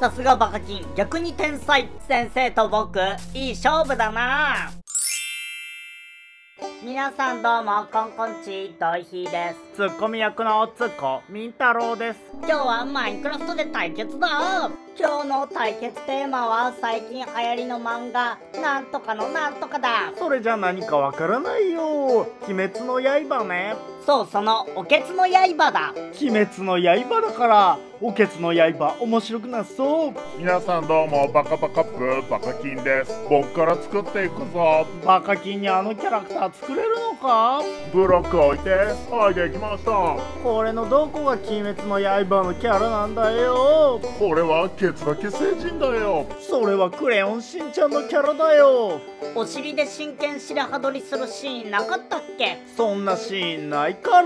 さすがバカキン、逆に天才。先生と僕、いい勝負だな。皆さんどうも、コンコンチ、ドイヒーです。 ツッコミ役のツッコミンタロウです。 今日はマインクラフトで対決だ。今日の対決テーマは最近流行りの漫画、なんとかのなんとかだ。 それじゃ何かわからないよ。鬼滅の刃ね。 そう、そのおけつの刃だ。 鬼滅の刃だからおけつの刃面白くなそう。 皆さんどうも、バカバカップバカキンです。僕から作っていくぞ。 バカキンにあのキャラクター作れるのか。 ブロック置いて、はい、できました。 これのどこが鬼滅の刃のキャラなんだよ。 これはケツだけ星人だよ。 それはクレヨンしんちゃんのキャラだよ。 お尻で真剣白羽取りするシーンなかったっけ。 そんなシーンないから。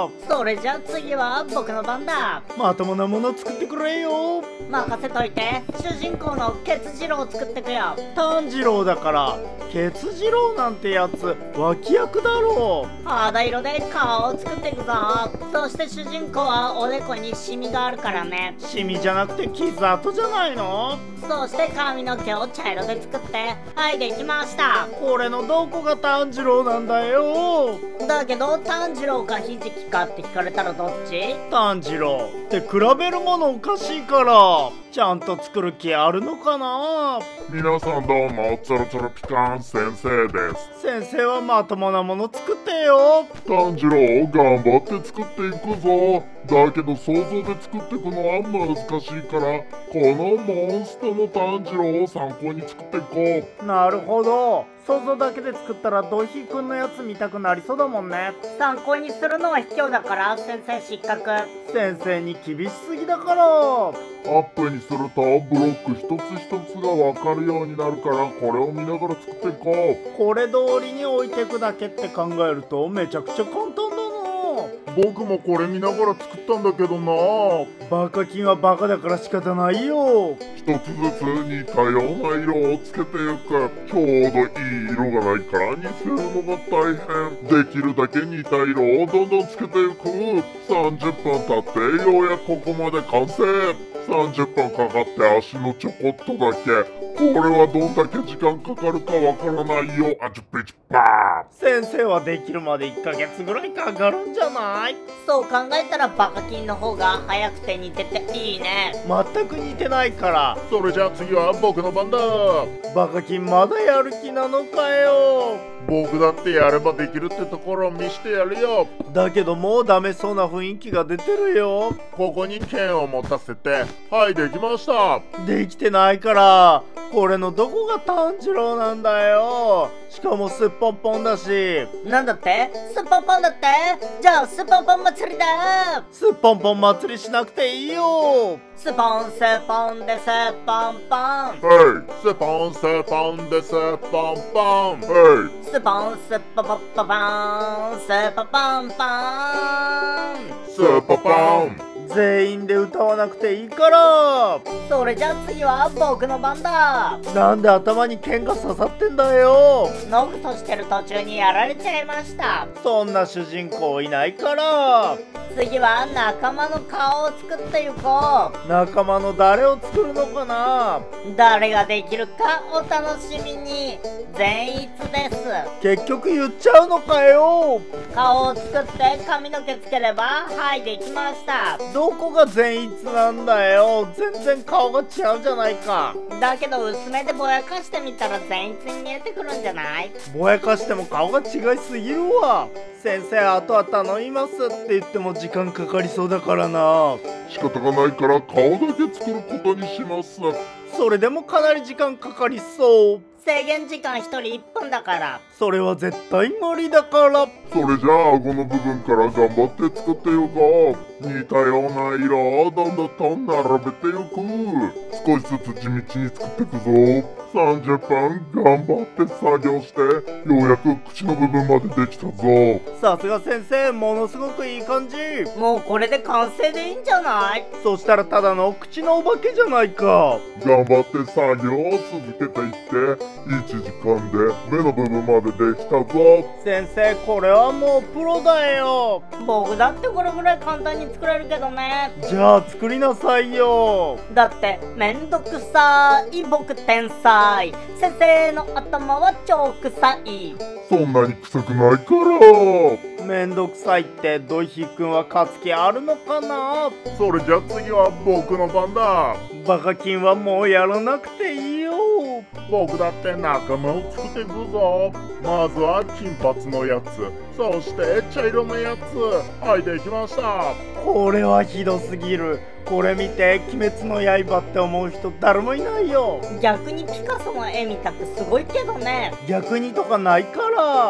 それじゃあ次は僕の番だ。 まともなもの作ってくれよ。 任せといて。主人公のケツ次郎を作ってくよ。 炭治郎だからケツ次郎なんてやつ脇役だろう。 肌色で顔を作っていくぞ。そして主人公はおでこにシミがあるからね。 シミじゃなくて傷跡じゃないの。 そして髪の毛を茶色で作って、はい、できました。 これのどこが炭治郎なんだよ。 だけど炭治郎かひじきかって聞かれたらどっち？ 炭治郎って比べるものおかしいから、ちゃんと作る気あるのかな。 皆さんどうも、チョロチョロピカン先生です。 先生はまともなもの作ってよ。 炭治郎頑張って作っていくぞ。だけど想像で作っていくのは難しいから、このモンストの炭治郎を参考に作っていこう。 なるほど。想像だけで作ったらドヒくんのやつ見たくなりそうだもんね。 参考にするのは卑怯だから先生失格。 先生に厳しすぎだから。 アップにするとブロック一つ一つが分かるようになるから、これを見ながら作っていこう。 これ通りに置いていくだけって考えるとめちゃくちゃ簡単だな。 僕もこれ見ながら作ったんだけどな。 バカキンはバカだから仕方ないよ。 一つずつ似たような色をつけていく。ちょうどいい色がないから似せるのが大変。できるだけ似た色をどんどんつけていく。30分経ってようやくここまで完成。30分かかって足のちょこっとだけ。これはどんだけ時間かかるかわからないよ。あちゅぴちぱー。 先生はできるまで1ヶ月ぐらいかかるんじゃない？ そう考えたらバカキンの方が早くて似てていいね。 全く似てないから。 それじゃあ次は僕の番だ。 バカキンまだやる気なのかよ。 僕だってやればできるってところを見してやるよ。 だけどもうダメそうな雰囲気が出てるよ。 ここに剣を持たせて、はい、できました。 できてないから。これのどこが炭治郎なんだよ。しかもすっぽんぽんだし。 なんだって？すっぽんぽんだって？じゃあすっぽんぽん祭りだ。 すっぽんぽん祭りしなくていいよ。 スポンスポンですっぽんぽん。 はい、スポンスポンですっぽんぽん。はい、 スポンスポポポポンスポポンポン。 スポポン。 全員で歌わなくていいから。 それじゃあ次は僕の番だ。 なんで頭に剣が刺さってんだよ。 ノグとしてる途中にやられちゃいました。 そんな主人公いないから。 次は仲間の顔を作っていこう。仲間の誰を作るのかな。 誰ができるかお楽しみに。善逸です。 結局言っちゃうのかよ。 顔を作って髪の毛つければ、はい、できました。 どこが善逸なんだよ。全然顔が違うじゃないか。 だけど薄めでぼやかしてみたら善逸に見えてくるんじゃない？ ぼやかしても顔が違いすぎるわ。先生あとは頼みますって言っても時間かかりそうだからな。 仕方がないから顔だけ作ることにします。 それでもかなり時間かかりそう。 制限時間1人1分だから。 それは絶対無理だから。 それじゃあ顎の部分から頑張って作っていこう。似たような色をどんどん並べていく。少しずつ地道に作っていくぞ。30分頑張って作業して、ようやく口の部分までできたぞ。 さすが先生、ものすごくいい感じ。 もうこれで完成でいいんじゃない？ そしたらただの口のお化けじゃないか。 頑張って作業を続けていって、1時間で目の部分までできたぞ。 先生、これはもうプロだよ。 僕だってこれぐらい簡単にに作れるけどね。 じゃあ作りなさいよ。 だってめんどくさい、僕天才、先生の頭は超臭い。 そんなに臭くないから。 めんどくさいってドイヒくんは勝つ気あるのかな。それじゃ次は僕の番だ。バカキンはもうやらなくていいよ。僕だって仲間を作っていくぞ。まずは金髪のやつ、そして茶色のやつ。はい、できました。これはひどすぎる。これ見て鬼滅の刃って思う人誰もいないよ。 逆にピカソの絵見たくすごいけどね。 逆にとかないから。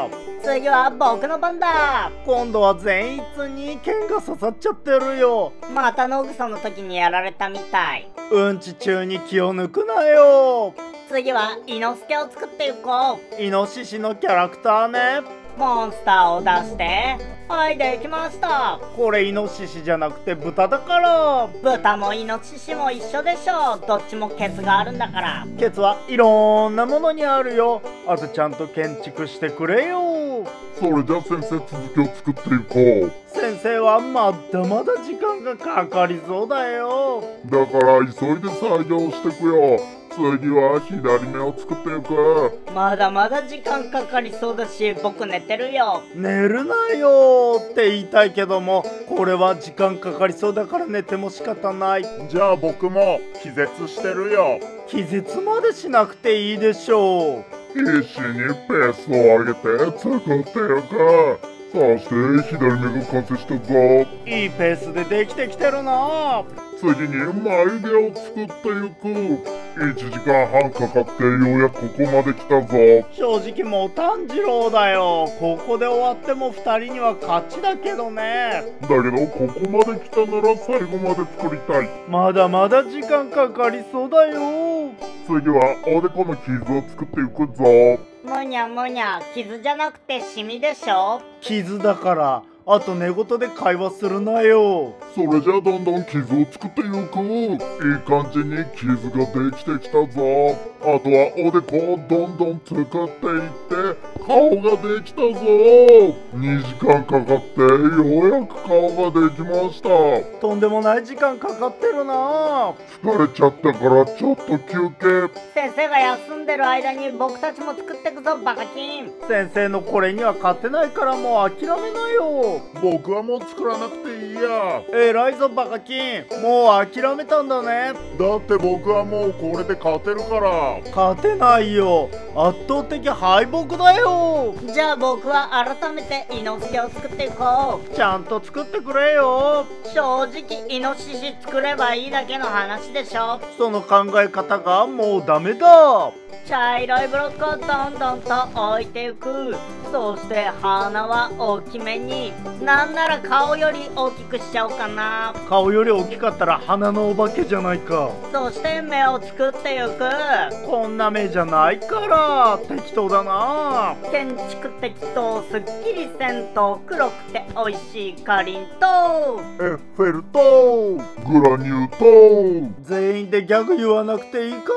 次は僕の番だ。 今度は善逸に剣が刺さっちゃってるよ。 また野草の時にやられたみたい。 うんち中に気を抜くなよ。 次は伊之助を作っていこう。 イノシシのキャラクターね。 モンスターを出して。はい、できました。 これイノシシじゃなくて豚だから。 豚もイノシシも一緒でしょ。どっちもケツがあるんだから。 ケツはいろんなものにあるよ。あとちゃんと建築してくれよ。 それじゃあ先生、続きを作っていこう。 先生はまだまだ時間がかかりそうだよ。 だから急いで作業してくよ。次は左目を作っていく。 まだまだ時間かかりそうだし、僕寝てるよ。 寝るなよって言いたいけども、これは時間かかりそうだから寝ても仕方ない。じゃあ僕も気絶してるよ。気絶までしなくていいでしょう。 必死にペースを上げて作っていく。そして左目が完成したぞ。 いいペースでできてきてるな。 次に眉毛を作っていく。1時間半かかってようやくここまで来たぞ。 正直もう炭治郎だよ。ここで終わっても2人には勝ちだけどね。 だけどここまで来たなら最後まで作りたい。 まだまだ時間かかりそうだよ。 次はおでこの傷を作っていくぞ。 むにゃむにゃ、傷じゃなくてシミでしょ。 傷だから。あと寝言で会話するなよ。 それじゃあどんどん傷を作っていく。いい感じに傷ができてきたぞ。あとはおでこをどんどん作っていって顔ができたぞ。2時間かかってようやく顔ができました。 とんでもない時間かかってるな。 疲れちゃったからちょっと休憩。 先生が休んでる間に僕たちも作ってくぞ、バカキン。 先生のこれには勝てないからもう諦めなよ。僕はもう作らなくていいや。偉いぞバカキン。もう諦めたんだね。だって僕はもうこれで勝てるから。勝てないよ。圧倒的敗北だよ。 じゃあ僕は改めて伊之助を作っていこう。 ちゃんと作ってくれよ。 正直イノシシ作ればいいだけの話でしょ。 その考え方がもうダメだ。 茶色いブロックをどんどんと置いていく。そして鼻は大きめに、なんなら顔より大きくしちゃおうかな。 顔より大きかったら鼻のお化けじゃないか。 そして目を作っていく。 こんな目じゃないから適当だな。 建築適当、すっきりせんと、黒くて美味しいかりんとエッフェル塔、 グラニュー糖。 全員でギャグ言わなくていいから。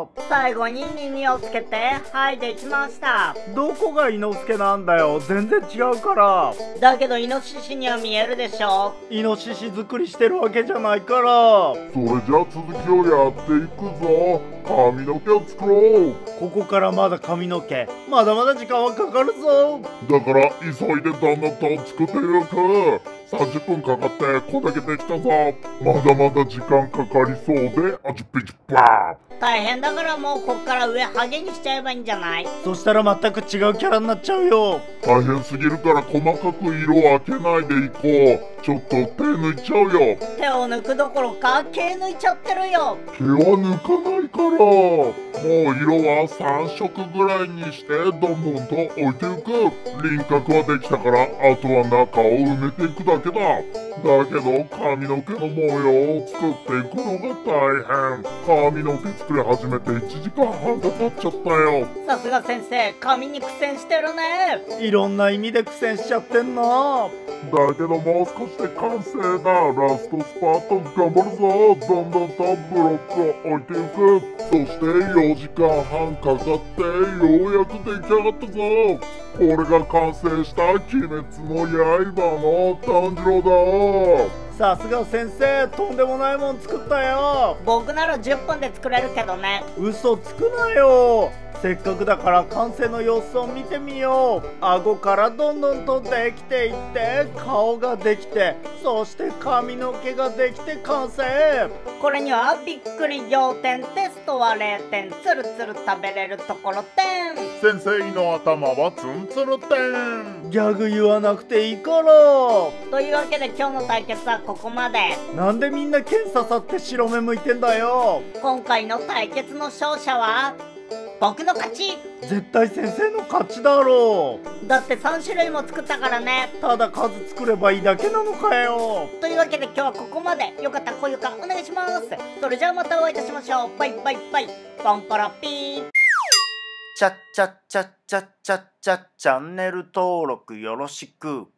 最後に耳をつけて、はい、できました。 どこが伊之助なんだよ。全然違うから。 だけどイノシシには見えるでしょ。 イノシシ作りしてるわけじゃないから。 それじゃあ続きをやっていくぞ。髪の毛を作ろう。 ここからまだ髪の毛。まだまだ時間はかかるぞ。 だから急いでどんどんと作っていく。30分かかってこれだけできたぞ。まだまだ時間かかりそうで、あちぴちぱー。 大変だからもうこっから上ハゲにしちゃえばいいんじゃない？ そしたら全く違うキャラになっちゃうよ。 大変すぎるから細かく色を開けないでいこう。ちょっと手抜いちゃうよ。 手を抜くどころか毛抜いちゃってるよ。 毛は抜かないから。もう色は3色ぐらいにしてどんどんと置いていく。輪郭はできたからあとは中を埋めていくだけだ。だけど髪の毛の模様を作っていくのが大変。髪の毛作り始めて1時間半かかっちゃったよ。 さすが先生、髪に苦戦してるね。 いろんな意味で苦戦しちゃってんな。 だけどもう少しで完成だ。ラストスパート頑張るぞ。どんどんとブロックを置いていく。そして4時間半かかってようやく出来上がったぞ。これが完成した鬼滅の刃の炭治郎だ。 さすが先生、とんでもないもん作ったよ。 僕なら10分で作れるけどね。 嘘つくなよ。せっかくだから完成の様子を見てみよう。顎からどんどんとできていって、顔ができて、そして髪の毛ができて完成。 これにはびっくり仰天、テストは0点、つるつる食べれるところ点。 先生の頭はツンツル点。 ギャグ言わなくていいから。 というわけで今日の対決はここまで。 なんでみんな剣刺さって白目向いてんだよ。 今回の対決の勝者は僕の勝ち。 絶対先生の勝ちだろう。だって3種類も作ったからね。 ただ数作ればいいだけなのかよ。 というわけで今日はここまで。よかったら高評価お願いします。それじゃあまたお会いいたしましょう。バイバイバイ。ポンポロピー。 チャッチャッチャッチャッチャッチャッチャンネル登録よろしく。